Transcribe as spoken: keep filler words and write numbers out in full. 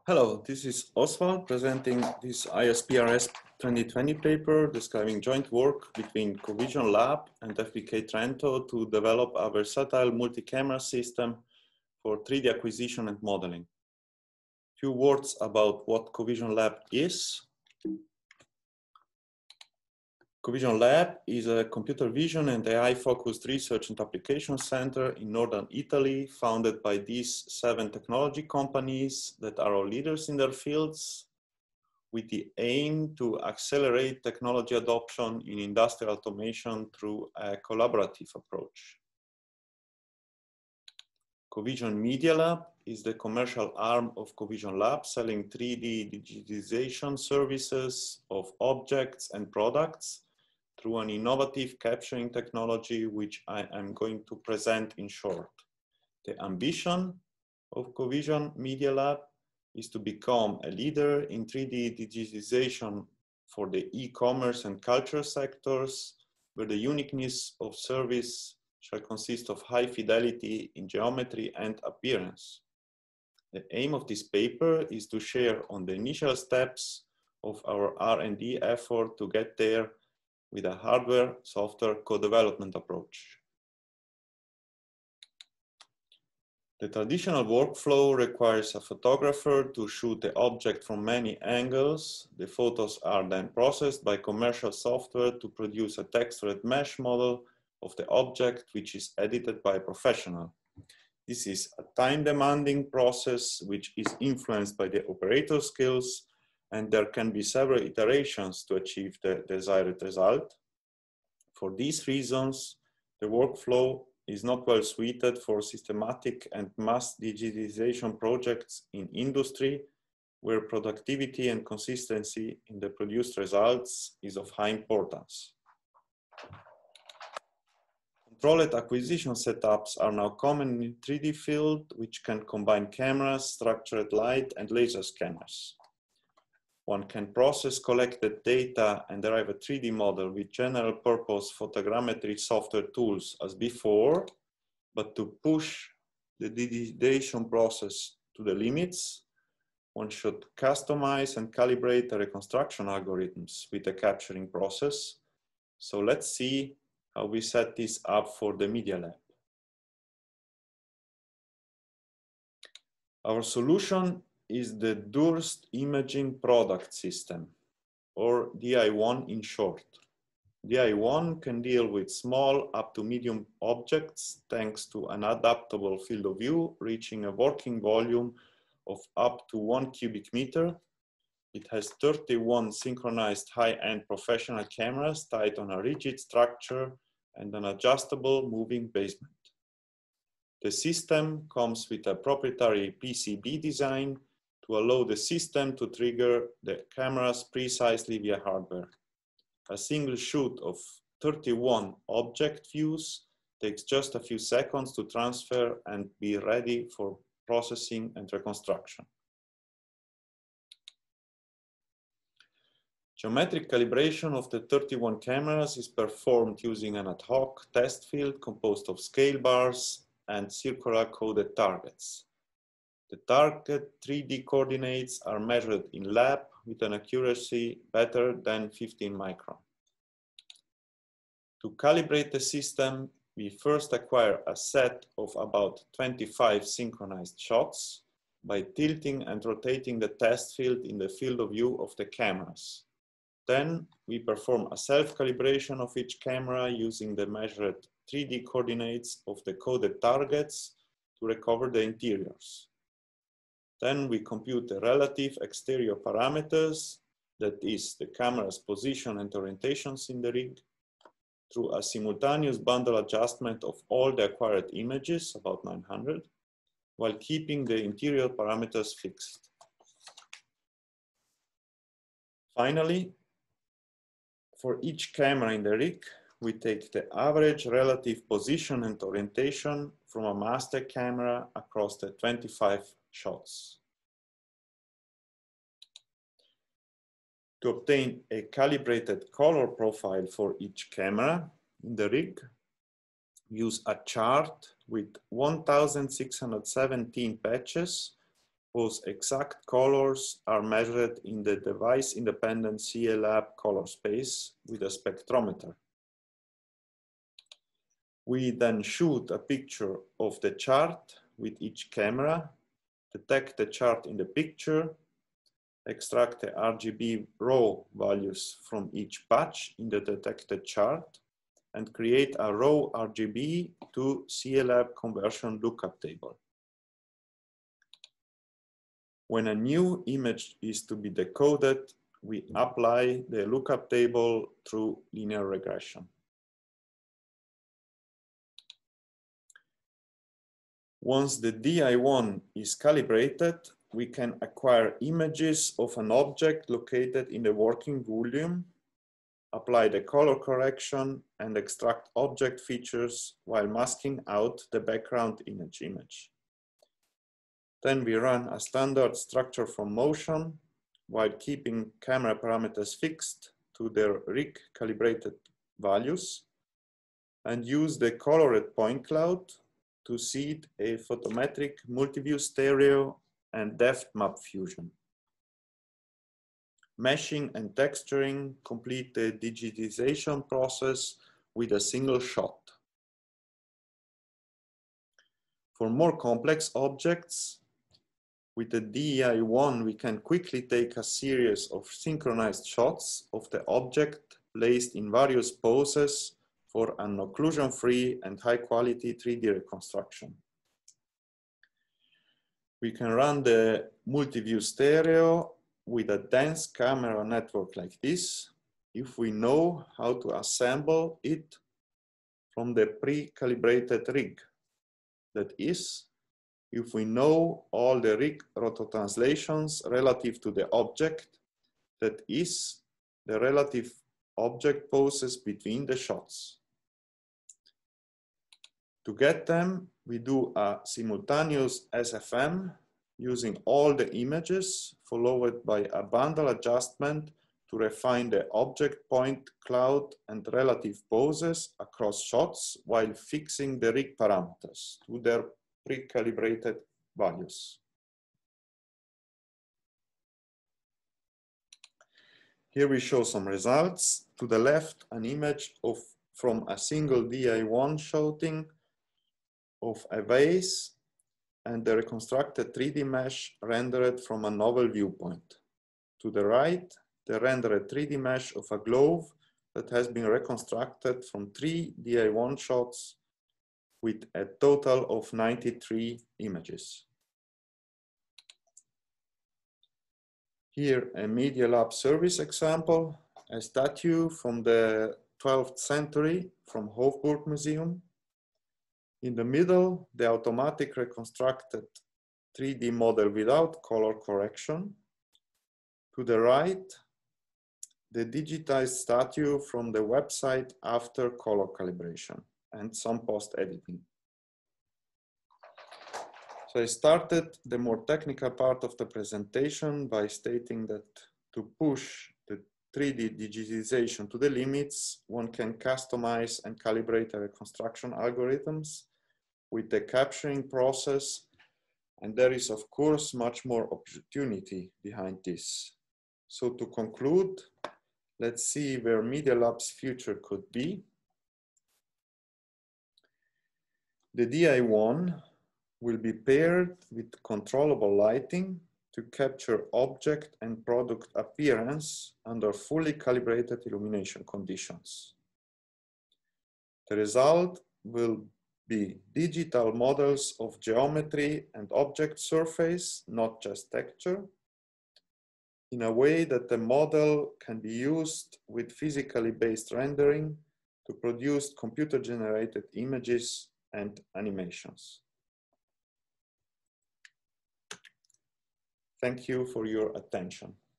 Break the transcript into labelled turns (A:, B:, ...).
A: Hello, this is Oswald presenting this I S P R S twenty twenty paper describing joint work between Covision Lab and F B K Trento to develop a versatile multi-camera system for three D acquisition and modeling. Few words about what Covision Lab is. Covision Lab is a computer vision and A I-focused research and application center in northern Italy, founded by these seven technology companies that are all leaders in their fields, with the aim to accelerate technology adoption in industrial automation through a collaborative approach. Covision Media Lab is the commercial arm of Covision Lab, selling three D digitization services of objects and products through an innovative capturing technology, which I am going to present in short. The ambition of Covision Media Lab is to become a leader in three D digitization for the e-commerce and culture sectors, where the uniqueness of service shall consist of high fidelity in geometry and appearance. The aim of this paper is to share on the initial steps of our R and D effort to get there with a hardware-software co-development approach. The traditional workflow requires a photographer to shoot the object from many angles. The photos are then processed by commercial software to produce a textured mesh model of the object, which is edited by a professional. This is a time-demanding process which is influenced by the operator skills, and there can be several iterations to achieve the desired result. For these reasons, the workflow is not well suited for systematic and mass digitization projects in industry, where productivity and consistency in the produced results is of high importance. Controlled acquisition setups are now common in the three D field, which can combine cameras, structured light, and laser scanners. One can process collected data and derive a three D model with general purpose photogrammetry software tools as before, but to push the digitization process to the limits, one should customize and calibrate the reconstruction algorithms with the capturing process. So let's see how we set this up for the Media Lab. Our solution is the Durst Imaging Product System, or D I one in short. D I one can deal with small up to medium objects thanks to an adaptable field of view reaching a working volume of up to one cubic meter. It has thirty-one synchronized high-end professional cameras tied on a rigid structure and an adjustable moving basement. The system comes with a proprietary P C B design to allow the system to trigger the cameras precisely via hardware. A single shoot of thirty-one object views takes just a few seconds to transfer and be ready for processing and reconstruction. Geometric calibration of the thirty-one cameras is performed using an ad hoc test field composed of scale bars and circular coded targets. The target three D coordinates are measured in lab with an accuracy better than fifteen micron. To calibrate the system, we first acquire a set of about twenty-five synchronized shots by tilting and rotating the test field in the field of view of the cameras. Then we perform a self-calibration of each camera using the measured three D coordinates of the coded targets to recover the interiors. Then we compute the relative exterior parameters, that is, the camera's position and orientations in the rig, through a simultaneous bundle adjustment of all the acquired images, about nine hundred, while keeping the interior parameters fixed. Finally, for each camera in the rig, we take the average relative position and orientation from a master camera across the twenty-five shots. To obtain a calibrated color profile for each camera in the rig, use a chart with one thousand six hundred seventeen patches whose exact colors are measured in the device-independent C A lab color space with a spectrometer. We then shoot a picture of the chart with each camera, detect the chart in the picture, extract the R G B raw values from each patch in the detected chart, and create a raw R G B to C A lab conversion lookup table. When a new image is to be decoded, we apply the lookup table through linear regression. Once the D I one is calibrated, we can acquire images of an object located in the working volume, apply the color correction, and extract object features while masking out the background image image. Then we run a standard structure from motion while keeping camera parameters fixed to their rig calibrated values, and use the colored point cloud to seed a photometric multi-view stereo and depth map fusion. Meshing and texturing complete the digitization process with a single shot. For more complex objects, with the D I one, we can quickly take a series of synchronized shots of the object placed in various poses for an occlusion-free and high-quality three D reconstruction. We can run the multi-view stereo with a dense camera network like this if we know how to assemble it from the pre-calibrated rig. That is, if we know all the rig rototranslations relative to the object, that is, the relative object poses between the shots. To get them, we do a simultaneous S F M using all the images, followed by a bundle adjustment to refine the object point cloud and relative poses across shots while fixing the rig parameters to their pre-calibrated values. Here we show some results. To the left, an image of from a single D I one shooting of a vase and the reconstructed three D mesh rendered from a novel viewpoint. To the right, the rendered three D mesh of a glove that has been reconstructed from three D I one shots with a total of ninety-three images. Here, a Media Lab service example, a statue from the twelfth century from Hofburg Museum. In the middle, the automatic reconstructed three D model without color correction. To the right, the digitized statue from the website after color calibration and some post-editing. So I started the more technical part of the presentation by stating that to push the three D digitization to the limits, one can customize and calibrate the reconstruction algorithms with the capturing process, and there is of course much more opportunity behind this. So to conclude, let's see where Media Lab's future could be. The D I one will be paired with controllable lighting to capture object and product appearance under fully calibrated illumination conditions. The result will be digital models of geometry and object surface, not just texture, in a way that the model can be used with physically based rendering to produce computer-generated images and animations. Thank you for your attention.